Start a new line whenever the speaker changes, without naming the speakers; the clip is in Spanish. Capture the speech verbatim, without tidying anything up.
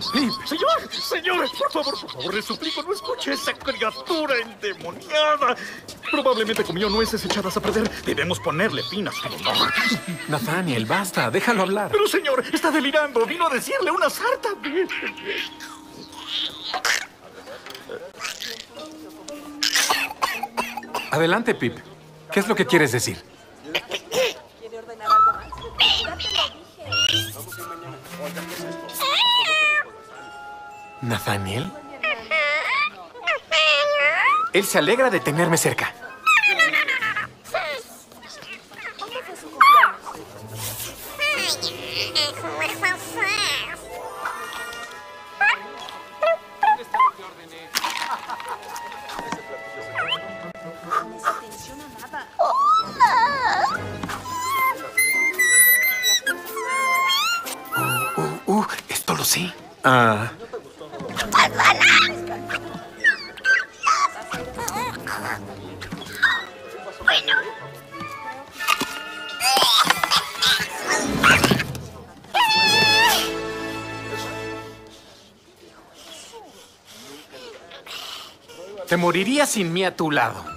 Señor, señor, por favor, por favor, le suplico, no escuche a esa criatura endemoniada. Probablemente comió nueces echadas a perder. Debemos ponerle fin a su dolor.
Nathaniel, basta, déjalo hablar.
Pero, señor, está delirando. Vino a decirle una sarta.
Adelante, Pip. ¿Qué es lo que quieres decir?
¿Quiere ordenar algo más? Ya te lo dije.
¿Nathaniel? Él se alegra de tenerme cerca.
¿Cuándo fue su cumpleaños? No les atención a nada.
Uh, uh, esto lo sé. Ah... Te morirías sin mí a tu lado.